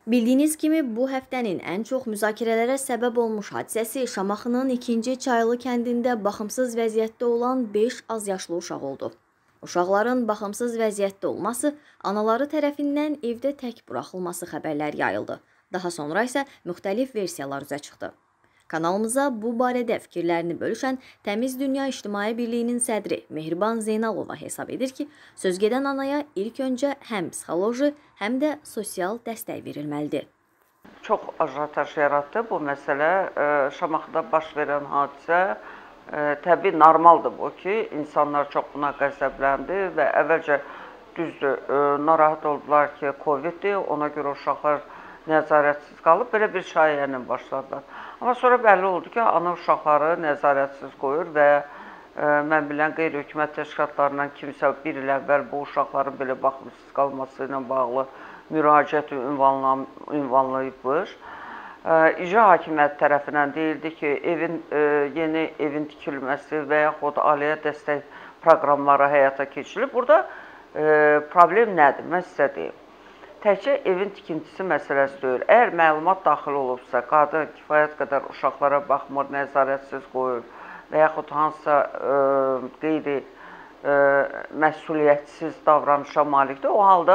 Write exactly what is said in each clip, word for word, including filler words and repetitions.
Bildiyiniz kimi, bu həftənin ən çox müzakirələrə səbəb olmuş hadisəsi Şamaxının ikinci Çaylı kəndində baxımsız vəziyyətdə olan beş azyaşlı uşaq oldu. Uşaqların baxımsız vəziyyətdə olması, anaları tərəfindən evdə tək buraxılması xəbərlər yayıldı. Daha sonra isə müxtəlif versiyalar üzə çıxdı. Kanalımıza bu barədə fikirlərini bölüşən Təmiz Dünya İctimai Birliyinin sədri Mehriban Zeynalova hesab edir ki, sözgedən anaya ilk öncə həm psixoloji, həm də sosial dəstək verilməlidir. Çox ajotaj yaratdı bu məsələ. Şamaxıda baş verən hadisə təbii normaldır bu ki, insanlar çox buna qəzəbləndi və əvvəlcə düzdür, narahat oldular ki, Coviddir, ona görə uşaqlar nəzarətsiz qalıb, belə bir şayəyə başladılar. Amma sonra bəlli oldu ki, ana uşaqları nəzarətsiz qoyur və mən bilən qeyri-hökumət təşkilatlarından kimsə bir il əvvəl bu uşaqların belə baxımsız qalması ilə bağlı müraciət ünvanlayıbmış. İcra hakimiyyəti tərəfindən deyildi ki, evin, yeni evin tikilməsi və yaxud ailəyə dəstək proqramları həyata keçirilib. Burada problem nədir? Mən sizə deyim. Təkcə evin tikintisi məsələsi deyil. Əgər məlumat daxil olubsa, qadın kifayət qədər uşaqlara baxmır, nəzarətsiz qoyur və yaxud hansısa qeyri məsuliyyətsiz davranışa malikdir, o halda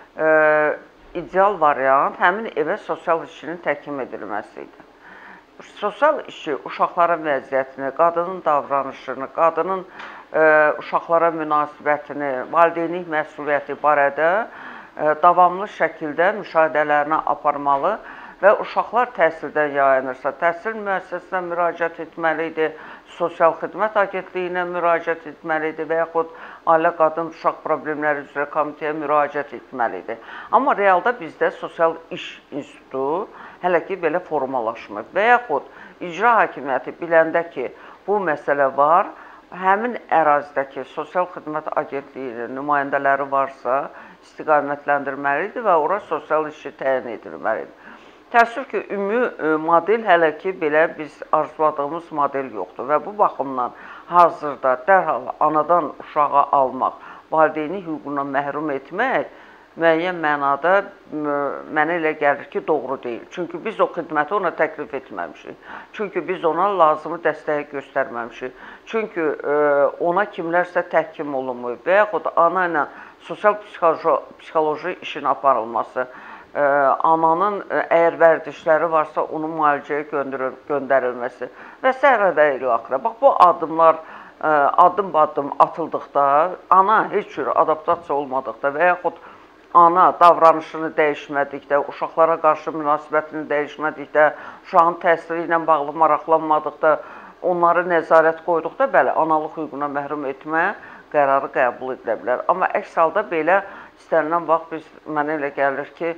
ideal variant həmin evə sosial işçinin təhkim edilməsi idi. Sosial işçi uşaqların vəziyyətini, qadının davranışını, qadının uşaqlara münasibətini, valideynlik məsuliyyəti barədə davamlı şəkildə müşahidələrini aparmalı və uşaqlar təhsildən yayınırsa, təhsil müəssisəsinə müraciət etməlidir, sosial xidmət agentliyinə müraciət etməlidir və yaxud ailə qadın uşaq problemləri üzrə komitəyə müraciət etməlidir. Amma realda bizdə sosial iş institutu hələ ki belə formalaşmır və yaxud icra hakimiyyəti biləndə ki, bu məsələ var, həmin ərazidəki sosial xidmət agentliyinin nümayəndələri varsa, istiqamətləndirməlidir və ora sosial işçi təyin edilməlidir. Təəssüf ki, ümumi model hələ ki, belə biz arzuladığımız model yoxdur və bu baxımdan hazırda dərhal anadan uşağı almaq, valideyni hüququndan məhrum etmək müəyyən mənada mənə elə gəlir ki, doğru deyil. Çünki biz o xidməti ona təklif etməmişik. Çünki biz ona lazımı dəstəyi göstərməmişik. Çünki ona kimlərsə təhkim olunmuyub və yaxud ana ilə sosial psixoloji işin aparılması, ananın əgər vərdişləri varsa, onun müalicəyə göndərilməsi və s. və ilaxıra. Bax, bu adımlar adım-adım atıldıqda, ana heç cür adaptasiya olmadıqda və yaxud ana davranışını dəyişmədikdə, uşaqlara qarşı münasibətini dəyişmədikdə, uşağın təhsili ilə bağlı maraqlanmadıqda, onları nəzarət qoyduqda, bəli, analıq hüququna məhrum etmə qərarı qəbul edilə bilər. Amma əks halda belə istənilən vaxt biz, mənə elə gəlir ki,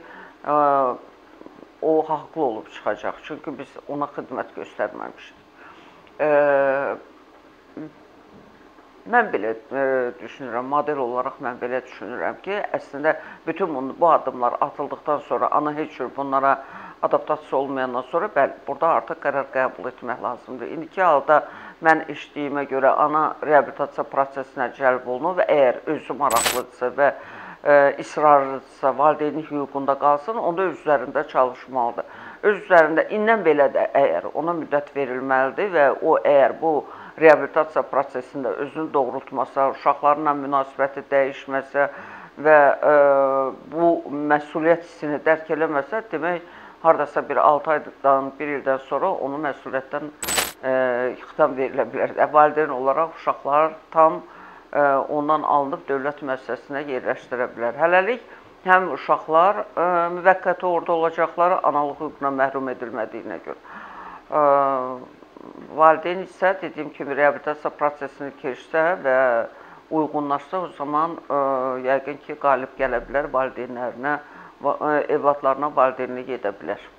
o haqlı olub çıxacaq. Çünki biz ona xidmət göstərməmişik. Mən belə düşünürəm, model olaraq mən belə düşünürəm ki, əslində bütün bu addımlar atıldıqdan sonra, ana heç cür bunlara adaptasiya olmayandan sonra, bəli, burada artıq qərar qəbul etmək lazımdır. İndiki halda mən eşitdiyimə görə ana reabilitasiya prosesinə cəlb olunur və əgər özü maraqlıdırsa və israrlıdırsa, valideynlik hüququnda qalsın, onda öz üzərində çalışmalıdır. Öz üzərində indən belə də əgər ona müddət verilməlidir və o əgər bu reabilitasiya prosesində özünü doğrultmasa, uşaqlarla münasibəti dəyişməsə və bu məsuliyyət hissini dərk eləməsə, demək, haradasa bir altı aydan, bir ildən sonra onu məsuliyyətdən xitam verilə bilər. Valideyn olaraq uşaqlar tam ondan alınıb dövlət müəssisəsinə yerləşdirə bilər. Hələlik həm uşaqlar müvəqqəti orada olacaqları analıq hüququna məhrum edilmədiyinə görə. Valideyn isə, dediyim kimi, reabilitasiya prosesini keçsə və uyğunlaşsa, o zaman yəqin ki, qalib gələ bilər valideynlərinə, evladlarına valideynlik edə bilər.